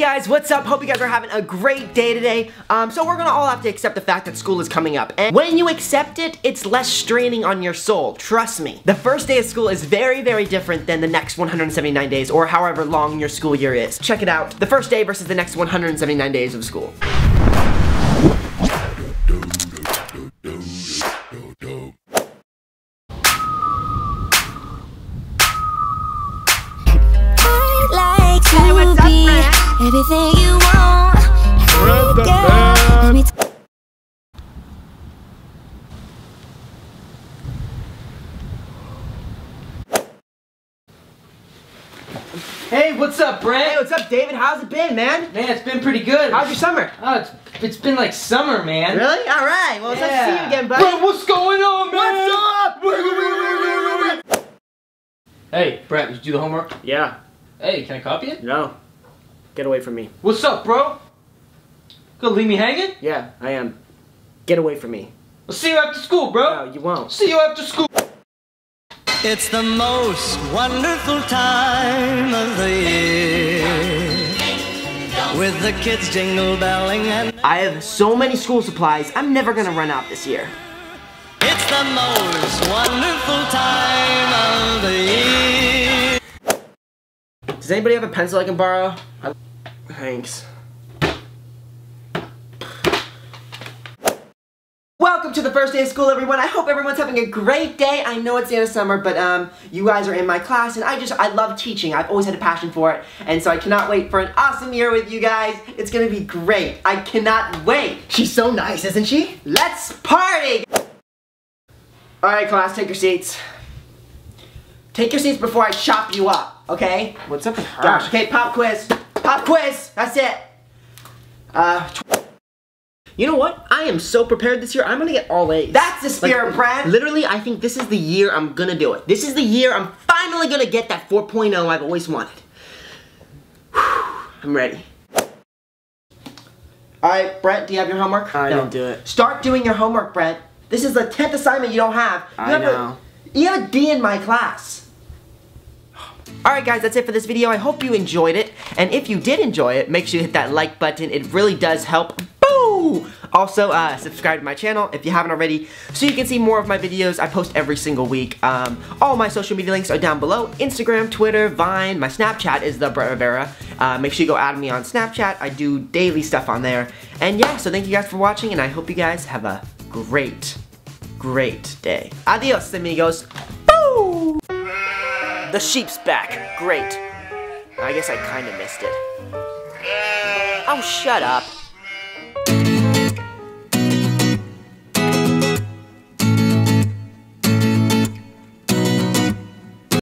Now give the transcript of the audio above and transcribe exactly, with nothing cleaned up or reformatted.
guys, what's up? Hope you guys are having a great day today. Um, so we're gonna all have to accept the fact that school is coming up. And when you accept it, it's less straining on your soul. Trust me. The first day of school is very, very different than the next one hundred seventy-nine days or however long your school year is. Check it out. The first day versus the next one hundred seventy-nine days of school. Hey, what's up, Brent? Everything you want. Hey, girl, let me t- Hey, what's up, Brent? Hey, what's up, David? How's it been, man? Man, it's been pretty good. How's your summer? Oh, it's it's been like summer, man. Really? All right. Well, it's nice to see you again, buddy. Brent, what's going on, man? What's up? Hey, Brent, did you do the homework? Yeah. Hey, can I copy it? No. Get away from me. What's up, bro? Gonna leave me hanging? Yeah, I am. Get away from me. I'll see you after school, bro. No, you won't. See you after school. It's the most wonderful time of the year, with the kids jingle belling and I have so many school supplies, I'm never gonna run out this year. it's the most wonderful time of the year. Does anybody have a pencil I can borrow? I Thanks. Welcome to the first day of school, everyone. I hope everyone's having a great day. I know it's the end of summer, but um, you guys are in my class, and I just, I love teaching. I've always had a passion for it, and so I cannot wait for an awesome year with you guys. It's gonna be great. I cannot wait. She's so nice, isn't she? Let's party! All right, class, take your seats. Take your seats before I chop you up, okay? What's up with her? Gosh, okay, pop quiz. Pop quiz, that's it. Uh, you know what? I am so prepared this year, I'm gonna get all A's. That's the spirit, like, Brent. Literally, I think this is the year I'm gonna do it. This is the year I'm finally gonna get that four point oh I've always wanted. Whew, I'm ready. Alright, Brent, do you have your homework? I No. didn't do it. Start doing your homework, Brent. This is the tenth assignment you don't have. You I have know. A, you have a D in my class. Alright guys, that's it for this video. I hope you enjoyed it. And if you did enjoy it, make sure you hit that like button. It really does help. Boo! Also, uh, subscribe to my channel if you haven't already, so you can see more of my videos. I post every single week. Um, all my social media links are down below. Instagram, Twitter, Vine. My Snapchat is the Brent Rivera. Uh, make sure you go add me on Snapchat. I do daily stuff on there. And yeah, so thank you guys for watching, and I hope you guys have a great, great day. Adios, amigos. Boo! The sheep's back. Great. I guess I kinda missed it. Oh, shut up.